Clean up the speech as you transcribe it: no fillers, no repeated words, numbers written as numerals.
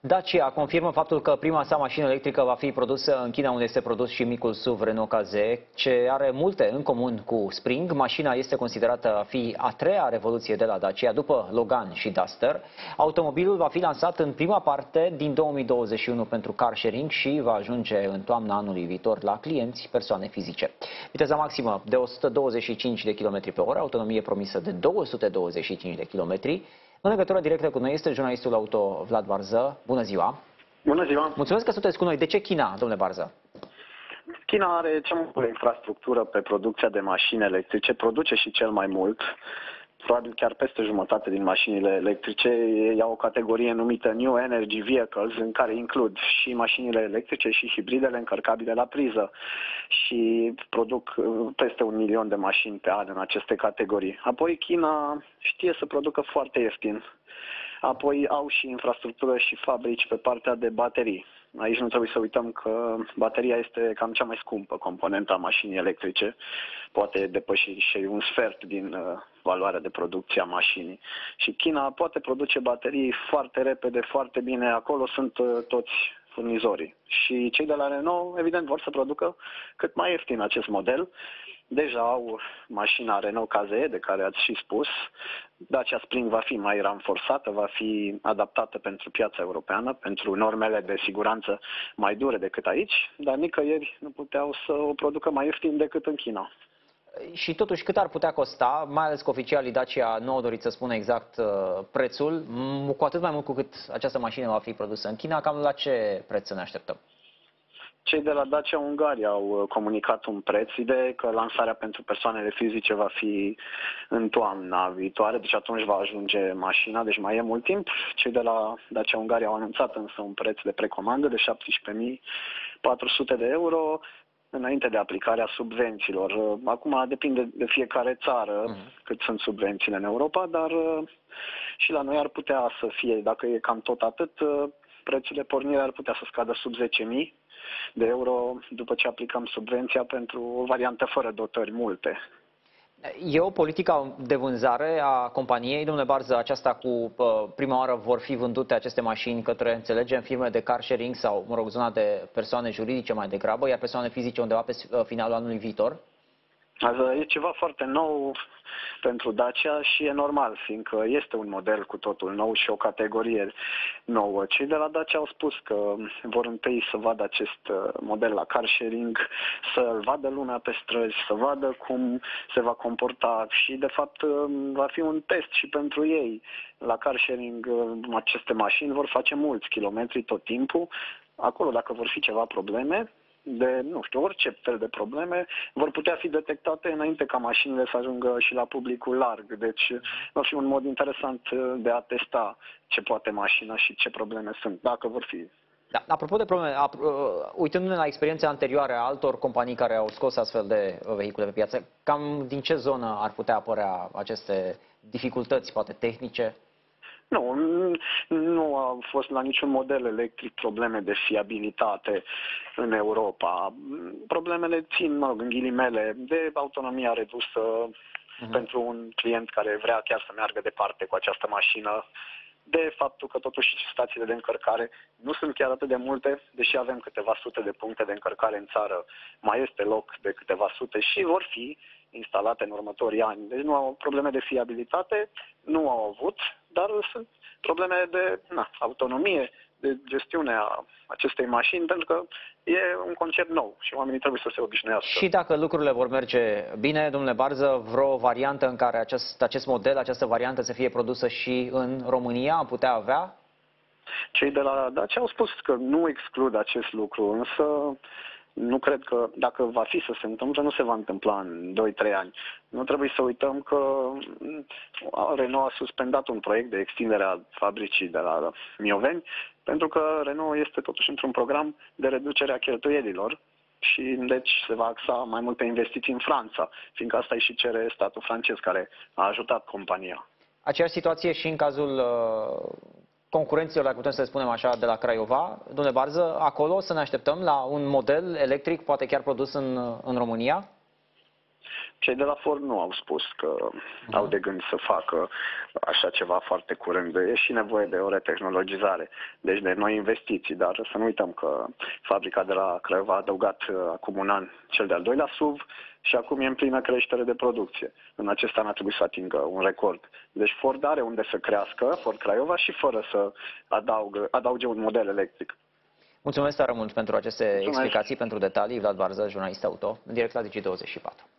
Dacia confirmă faptul că prima sa mașină electrică va fi produsă în China, unde este produs și micul SUV Renault KZ, ce are multe în comun cu Spring. Mașina este considerată a fi a treia revoluție de la Dacia, după Logan și Duster. Automobilul va fi lansat în prima parte din 2021 pentru car sharing și va ajunge în toamna anului viitor la clienți, persoane fizice. Viteza maximă de 125 de km pe oră, autonomie promisă de 225 de km. În legătură directă cu noi este jurnalistul auto Vlad Barză. Bună ziua! Bună ziua! Mulțumesc că sunteți cu noi. De ce China, domnule Barză? China are cea mai bună infrastructură pe producția de mașini electrice, produce și cel mai mult. Probabil chiar peste jumătate din mașinile electrice iau o categorie numită New Energy Vehicles, în care includ și mașinile electrice și hibridele încărcabile la priză. Și produc peste 1 milion de mașini pe an în aceste categorii. Apoi China știe să producă foarte ieftin. Apoi au și infrastructură și fabrici pe partea de baterii. Aici nu trebuie să uităm că bateria este cam cea mai scumpă componentă a mașinii electrice. Poate depăși și un sfert din valoarea de producție a mașinii. Și China poate produce baterii foarte repede, foarte bine. Acolo sunt toți furnizorii. Și cei de la Renault, evident, vor să producă cât mai ieftin acest model. Deja au mașina Renault KZ, de care ați și spus. Dacia Spring va fi mai ranforsată, va fi adaptată pentru piața europeană, pentru normele de siguranță mai dure decât aici, dar nicăieri nu puteau să o producă mai ieftin decât în China. Și totuși, cât ar putea costa, mai ales că oficialii Dacia nu au dorit să spună exact prețul, cu atât mai mult cu cât această mașină va fi produsă în China, cam la ce preț să ne așteptăm? Cei de la Dacia Ungaria au comunicat un preț. Ideea e că lansarea pentru persoanele fizice va fi în toamna viitoare, deci atunci va ajunge mașina, deci mai e mult timp. Cei de la Dacia Ungaria au anunțat însă un preț de precomandă de 17.400 de euro înainte de aplicarea subvențiilor. Acum depinde de fiecare țară cât sunt subvențiile în Europa, dar și la noi ar putea să fie, dacă e cam tot atât, prețul de pornire ar putea să scadă sub 10.000 de euro după ce aplicăm subvenția pentru o variantă fără dotări multe. E o politică de vânzare a companiei, domnule Barză, aceasta cu prima oară vor fi vândute aceste mașini către, înțelegem, firme de car sharing sau, mă rog, zona de persoane juridice mai degrabă, iar persoane fizice undeva pe finalul anului viitor? E ceva foarte nou pentru Dacia și e normal, fiindcă este un model cu totul nou și o categorie nouă. Cei de la Dacia au spus că vor întâi să vadă acest model la car sharing, să-l vadă lumea pe străzi, să vadă cum se va comporta și, de fapt, va fi un test și pentru ei. La car sharing aceste mașini vor face mulți kilometri tot timpul. Acolo, dacă vor fi ceva probleme, de, nu știu, orice fel de probleme, vor putea fi detectate înainte ca mașinile să ajungă și la publicul larg. Deci va fi un mod interesant de a testa ce poate mașina și ce probleme sunt, dacă vor fi. Da, apropo de probleme, uitându-ne la experiența anterioară a altor companii care au scos astfel de vehicule pe piață, cam din ce zonă ar putea apărea aceste dificultăți, poate tehnice? Nu a fost la niciun model electric probleme de fiabilitate în Europa. Problemele țin, mă rog, în ghilimele, de autonomia redusă pentru un client care vrea chiar să meargă departe cu această mașină, de faptul că totuși stațiile de încărcare nu sunt chiar atât de multe, deși avem câteva sute de puncte de încărcare în țară, mai este loc de câteva sute și vor fi instalate în următorii ani. Deci nu au probleme de fiabilitate, nu au avut, dar sunt probleme de autonomie, de gestiune a acestei mașini, pentru că e un concept nou și oamenii trebuie să se obișnuiască. Și dacă lucrurile vor merge bine, domnule Barză, vreo variantă în care acest model, această variantă să fie produsă și în România, am putea avea? Cei de la Dacia au spus că nu exclud acest lucru, însă nu cred că, dacă va fi să se întâmple, nu se va întâmpla în 2-3 ani. Nu trebuie să uităm că Renault a suspendat un proiect de extindere a fabricii de la Mioveni, pentru că Renault este totuși într-un program de reducere a cheltuielilor și deci se va axa mai mult pe investiții în Franța, fiindcă asta îi și cere statul francez, care a ajutat compania. Aceeași situație și în cazul concurenților, dacă putem să spunem așa, de la Craiova. Domnule Barză, acolo să ne așteptăm la un model electric, poate chiar produs în România? Cei de la Ford nu au spus că au de gând să facă așa ceva foarte curând. E și nevoie de o retehnologizare, deci de noi investiții, dar să nu uităm că fabrica de la Craiova a adăugat acum un an cel de-al doilea SUV și acum e în plină creștere de producție. În acest an a trebuit să atingă un record. Deci Ford are unde să crească, Ford Craiova, și fără să adauge un model electric. Mulțumesc tare mult pentru aceste explicații, pentru detalii. Vlad Barză, jurnalist auto, în direct la Digi24.